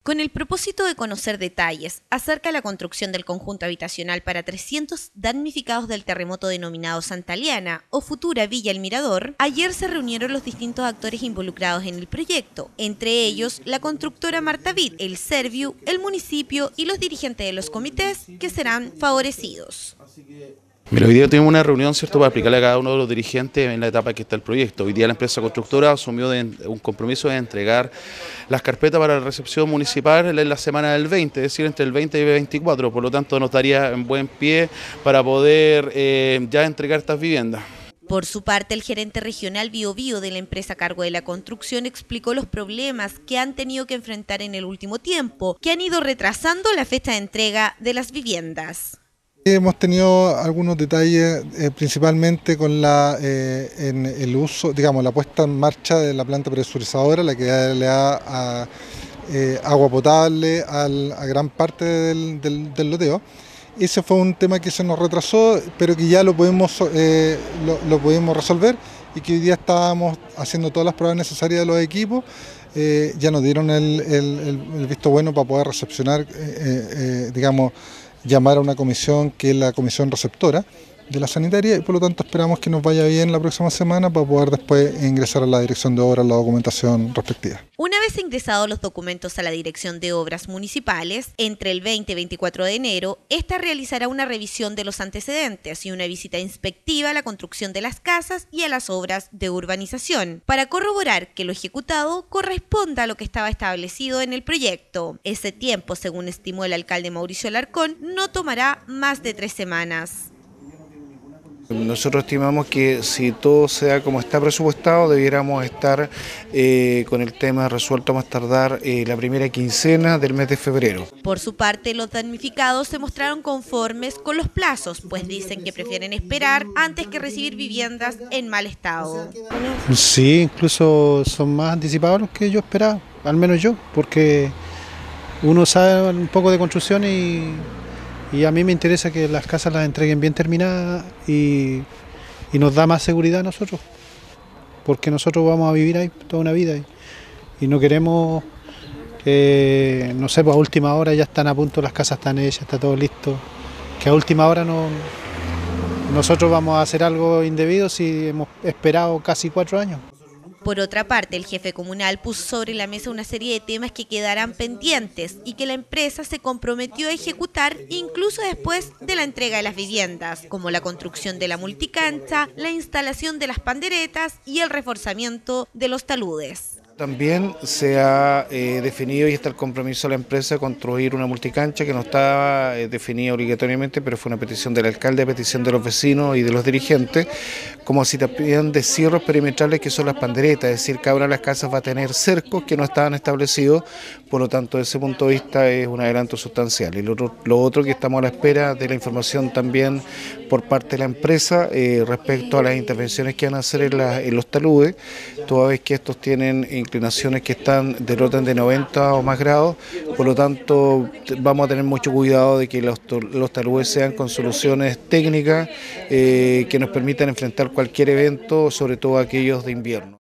Con el propósito de conocer detalles acerca de la construcción del conjunto habitacional para 300 damnificados del terremoto denominado Santa Liana o futura Villa El Mirador, ayer se reunieron los distintos actores involucrados en el proyecto, entre ellos la constructora Marta Vid, el Serviu, el municipio y los dirigentes de los comités que serán favorecidos. Mira, hoy día tuvimos una reunión, ¿cierto?, para explicarle a cada uno de los dirigentes en la etapa que está el proyecto. Hoy día la empresa constructora asumió un compromiso de entregar las carpetas para la recepción municipal en la semana del 20, es decir, entre el 20 y el 24, por lo tanto nos daría en buen pie para poder ya entregar estas viviendas. Por su parte, el gerente regional Biobío de la empresa a cargo de la construcción explicó los problemas que han tenido que enfrentar en el último tiempo, que han ido retrasando la fecha de entrega de las viviendas. Hemos tenido algunos detalles, principalmente con en el uso, digamos, la puesta en marcha de la planta presurizadora, la que le da agua potable a gran parte del loteo. Ese fue un tema que se nos retrasó, pero que ya lo pudimos resolver y que hoy día estábamos haciendo todas las pruebas necesarias de los equipos. Ya nos dieron el visto bueno para poder recepcionar, digamos, llamar a una comisión que es la comisión receptora de la sanitaria y por lo tanto esperamos que nos vaya bien la próxima semana para poder después ingresar a la dirección de obras la documentación respectiva. Una vez ingresados los documentos a la dirección de obras municipales, entre el 20 y 24 de enero, esta realizará una revisión de los antecedentes y una visita inspectiva a la construcción de las casas y a las obras de urbanización, para corroborar que lo ejecutado corresponda a lo que estaba establecido en el proyecto. Ese tiempo, según estimó el alcalde Mauricio Alarcón, no tomará más de 3 semanas. Nosotros estimamos que si todo sea como está presupuestado, debiéramos estar con el tema resuelto más tardar la primera quincena del mes de febrero. Por su parte, los damnificados se mostraron conformes con los plazos, pues dicen que prefieren esperar antes que recibir viviendas en mal estado. Sí, incluso son más anticipados los que yo esperaba, al menos yo, porque uno sabe un poco de construcción y a mí me interesa que las casas las entreguen bien terminadas y nos da más seguridad a nosotros, porque nosotros vamos a vivir ahí toda una vida y no queremos que, no sé, pues a última hora ya están a punto, las casas están hechas, está todo listo, que a última hora nosotros vamos a hacer algo indebido si hemos esperado casi 4 años. Por otra parte, el jefe comunal puso sobre la mesa una serie de temas que quedarán pendientes y que la empresa se comprometió a ejecutar incluso después de la entrega de las viviendas, como la construcción de la multicancha, la instalación de las panderetas y el reforzamiento de los taludes. También se ha definido y está el compromiso de la empresa de construir una multicancha que no estaba definida obligatoriamente, pero fue una petición del alcalde, petición de los vecinos y de los dirigentes, como así también de cierres perimetrales que son las panderetas, es decir, cada una de las casas va a tener cercos que no estaban establecidos, por lo tanto, desde ese punto de vista es un adelanto sustancial. Y lo otro que estamos a la espera de la información también por parte de la empresa respecto a las intervenciones que van a hacer en los taludes, toda vez que estos tienen inclinaciones que están del orden de 90 o más grados, por lo tanto vamos a tener mucho cuidado de que los taludes sean con soluciones técnicas que nos permitan enfrentar cualquier evento, sobre todo aquellos de invierno.